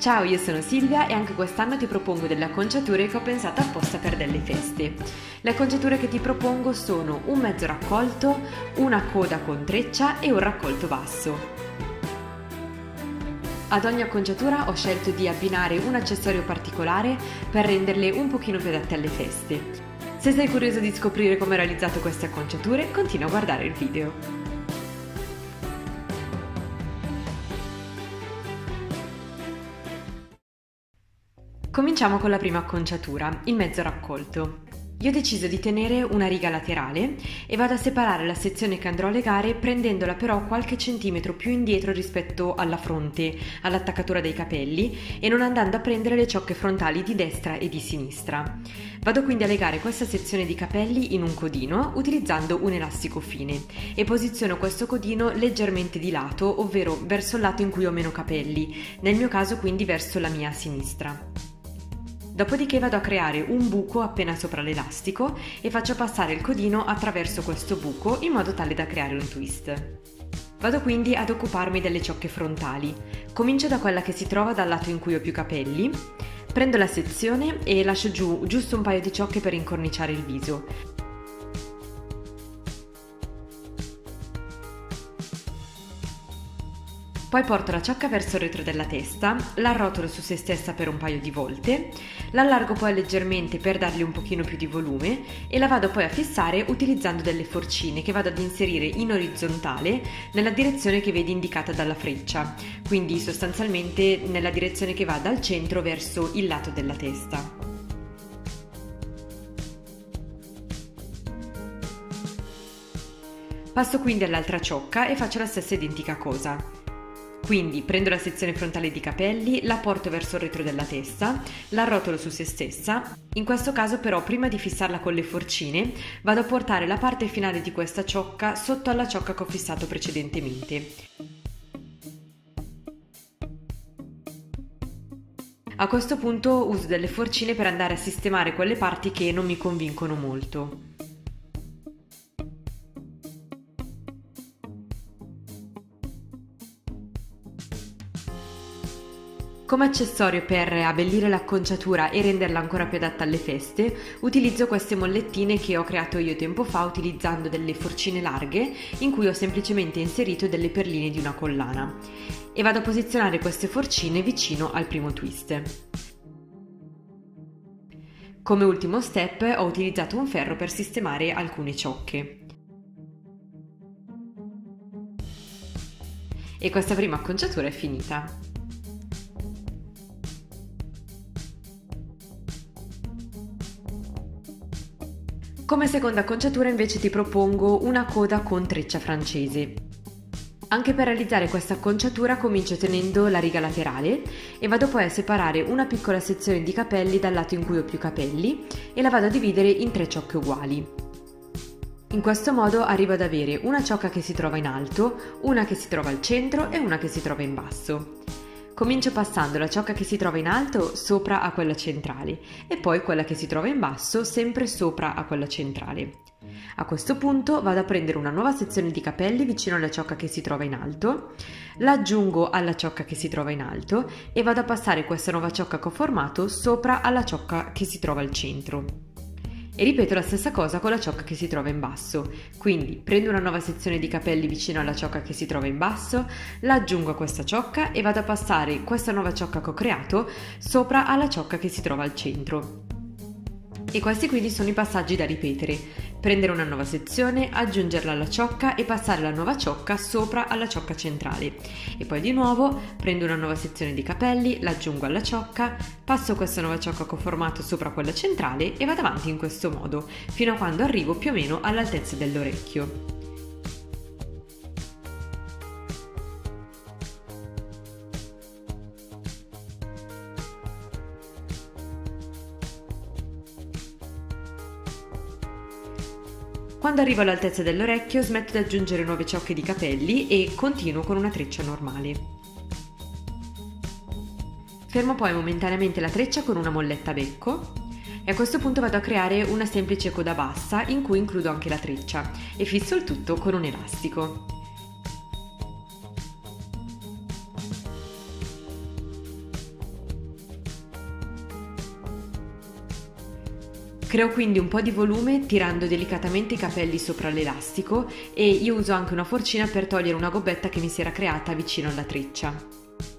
Ciao, io sono Silvia e anche quest'anno ti propongo delle acconciature che ho pensato apposta per delle feste. Le acconciature che ti propongo sono un mezzo raccolto, una coda con treccia e un raccolto basso. Ad ogni acconciatura ho scelto di abbinare un accessorio particolare per renderle un pochino più adatte alle feste. Se sei curioso di scoprire come ho realizzato queste acconciature, continua a guardare il video. Cominciamo con la prima acconciatura, il mezzo raccolto. Io ho deciso di tenere una riga laterale e vado a separare la sezione che andrò a legare prendendola però qualche centimetro più indietro rispetto alla fronte, all'attaccatura dei capelli e non andando a prendere le ciocche frontali di destra e di sinistra. Vado quindi a legare questa sezione di capelli in un codino utilizzando un elastico fine e posiziono questo codino leggermente di lato, ovvero verso il lato in cui ho meno capelli, nel mio caso quindi verso la mia sinistra. Dopodiché vado a creare un buco appena sopra l'elastico e faccio passare il codino attraverso questo buco in modo tale da creare un twist. Vado quindi ad occuparmi delle ciocche frontali. Comincio da quella che si trova dal lato in cui ho più capelli, prendo la sezione e lascio giù giusto un paio di ciocche per incorniciare il viso. Poi porto la ciocca verso il retro della testa, la arrotolo su se stessa per un paio di volte, l'allargo poi leggermente per dargli un pochino più di volume e la vado poi a fissare utilizzando delle forcine che vado ad inserire in orizzontale nella direzione che vedi indicata dalla freccia, quindi sostanzialmente nella direzione che va dal centro verso il lato della testa. Passo quindi all'altra ciocca e faccio la stessa identica cosa. Quindi prendo la sezione frontale di capelli, la porto verso il retro della testa, la arrotolo su se stessa. In questo caso però prima di fissarla con le forcine vado a portare la parte finale di questa ciocca sotto alla ciocca che ho fissato precedentemente. A questo punto uso delle forcine per andare a sistemare quelle parti che non mi convincono molto. Come accessorio per abbellire l'acconciatura e renderla ancora più adatta alle feste, utilizzo queste mollettine che ho creato io tempo fa utilizzando delle forcine larghe in cui ho semplicemente inserito delle perline di una collana e vado a posizionare queste forcine vicino al primo twist. Come ultimo step ho utilizzato un ferro per sistemare alcune ciocche. E questa prima acconciatura è finita. Come seconda acconciatura invece ti propongo una coda con treccia francese. Anche per realizzare questa acconciatura comincio tenendo la riga laterale e vado poi a separare una piccola sezione di capelli dal lato in cui ho più capelli e la vado a dividere in 3 ciocche uguali. In questo modo arrivo ad avere una ciocca che si trova in alto, una che si trova al centro e una che si trova in basso. Comincio passando la ciocca che si trova in alto sopra a quella centrale e poi quella che si trova in basso sempre sopra a quella centrale. A questo punto vado a prendere una nuova sezione di capelli vicino alla ciocca che si trova in alto, la aggiungo alla ciocca che si trova in alto e vado a passare questa nuova ciocca che ho formato sopra alla ciocca che si trova al centro. E ripeto la stessa cosa con la ciocca che si trova in basso, quindi prendo una nuova sezione di capelli vicino alla ciocca che si trova in basso, la aggiungo a questa ciocca e vado a passare questa nuova ciocca che ho creato sopra alla ciocca che si trova al centro. E questi quindi sono i passaggi da ripetere: prendere una nuova sezione, aggiungerla alla ciocca e passare la nuova ciocca sopra alla ciocca centrale e poi di nuovo prendo una nuova sezione di capelli, l'aggiungo alla ciocca, passo questa nuova ciocca che ho formato sopra quella centrale e vado avanti in questo modo fino a quando arrivo più o meno all'altezza dell'orecchio. Quando arrivo all'altezza dell'orecchio smetto di aggiungere nuove ciocche di capelli e continuo con una treccia normale. Fermo poi momentaneamente la treccia con una molletta a becco e a questo punto vado a creare una semplice coda bassa in cui includo anche la treccia e fisso il tutto con un elastico. Creo quindi un po' di volume tirando delicatamente i capelli sopra l'elastico e io uso anche una forcina per togliere una gobbetta che mi si era creata vicino alla treccia.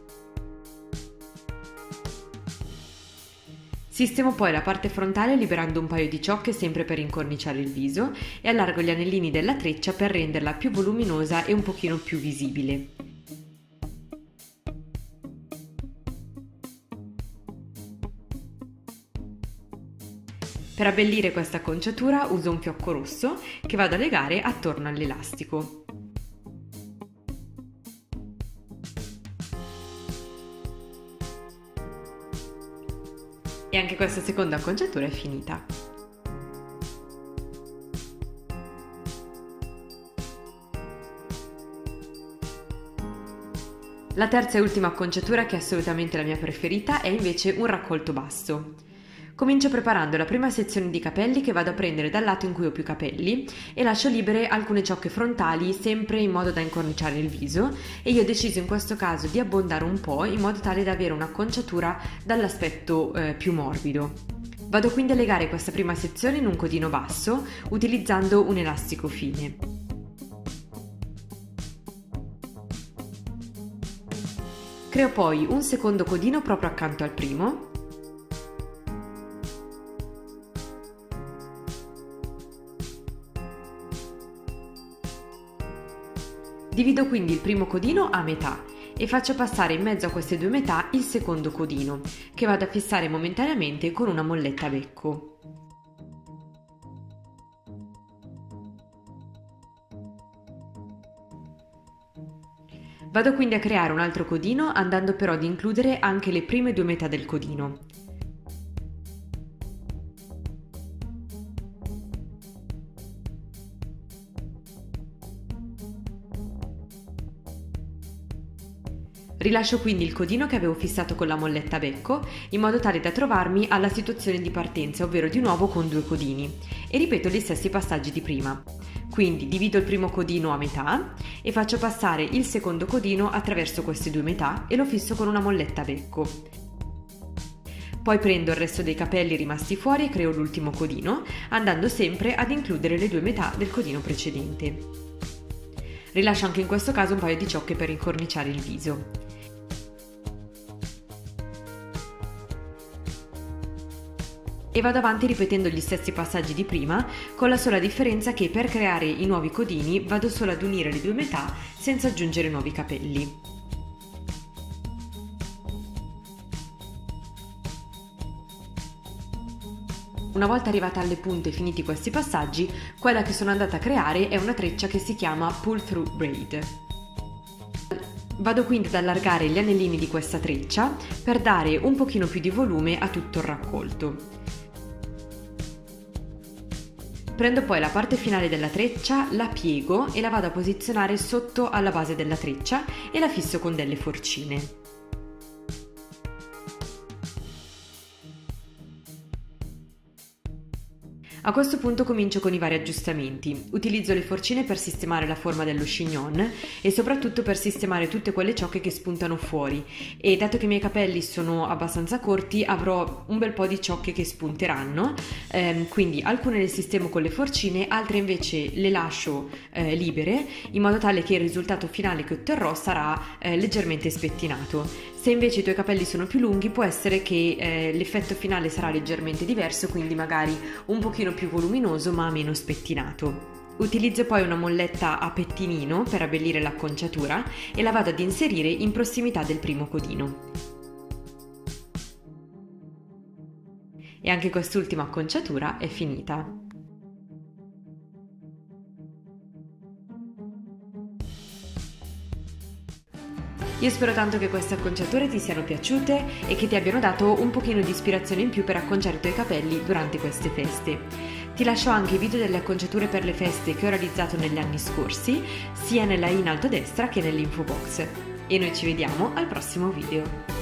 Sistemo poi la parte frontale liberando un paio di ciocche sempre per incorniciare il viso e allargo gli anellini della treccia per renderla più voluminosa e un pochino più visibile. Per abbellire questa acconciatura uso un fiocco rosso che vado a legare attorno all'elastico. E anche questa seconda acconciatura è finita. La terza e ultima acconciatura, che è assolutamente la mia preferita, è invece un raccolto basso. Comincio preparando la prima sezione di capelli che vado a prendere dal lato in cui ho più capelli e lascio libere alcune ciocche frontali sempre in modo da incorniciare il viso, e io ho deciso in questo caso di abbondare un po' in modo tale da avere un'acconciatura dall'aspetto più morbido. Vado quindi a legare questa prima sezione in un codino basso utilizzando un elastico fine. Creo poi un secondo codino proprio accanto al primo. Divido quindi il primo codino a metà e faccio passare in mezzo a queste due metà il secondo codino, che vado a fissare momentaneamente con una molletta a becco. Vado quindi a creare un altro codino, andando però ad includere anche le prime due metà del codino. Rilascio quindi il codino che avevo fissato con la molletta a becco in modo tale da trovarmi alla situazione di partenza, ovvero di nuovo con due codini, e ripeto gli stessi passaggi di prima. Quindi divido il primo codino a metà e faccio passare il secondo codino attraverso queste due metà e lo fisso con una molletta a becco. Poi prendo il resto dei capelli rimasti fuori e creo l'ultimo codino, andando sempre ad includere le due metà del codino precedente. Rilascio anche in questo caso un paio di ciocche per incorniciare il viso. E vado avanti ripetendo gli stessi passaggi di prima, con la sola differenza che per creare i nuovi codini vado solo ad unire le due metà senza aggiungere nuovi capelli. Una volta arrivata alle punte e finiti questi passaggi, quella che sono andata a creare è una treccia che si chiama Pull Through Braid. Vado quindi ad allargare gli anellini di questa treccia per dare un pochino più di volume a tutto il raccolto. Prendo poi la parte finale della treccia, la piego e la vado a posizionare sotto alla base della treccia e la fisso con delle forcine. A questo punto comincio con i vari aggiustamenti. Utilizzo le forcine per sistemare la forma dello chignon e soprattutto per sistemare tutte quelle ciocche che spuntano fuori, e dato che i miei capelli sono abbastanza corti avrò un bel po' di ciocche che spunteranno, quindi alcune le sistemo con le forcine, altre invece le lascio libere in modo tale che il risultato finale che otterrò sarà leggermente spettinato. Se invece i tuoi capelli sono più lunghi può essere che l'effetto finale sarà leggermente diverso, quindi magari un pochino più voluminoso ma meno spettinato. Utilizzo poi una molletta a pettinino per abbellire l'acconciatura e la vado ad inserire in prossimità del primo codino. E anche quest'ultima acconciatura è finita. Io spero tanto che queste acconciature ti siano piaciute e che ti abbiano dato un pochino di ispirazione in più per acconciare i tuoi capelli durante queste feste. Ti lascio anche i video delle acconciature per le feste che ho realizzato negli anni scorsi, sia nella in alto a destra che nell'info box. E noi ci vediamo al prossimo video.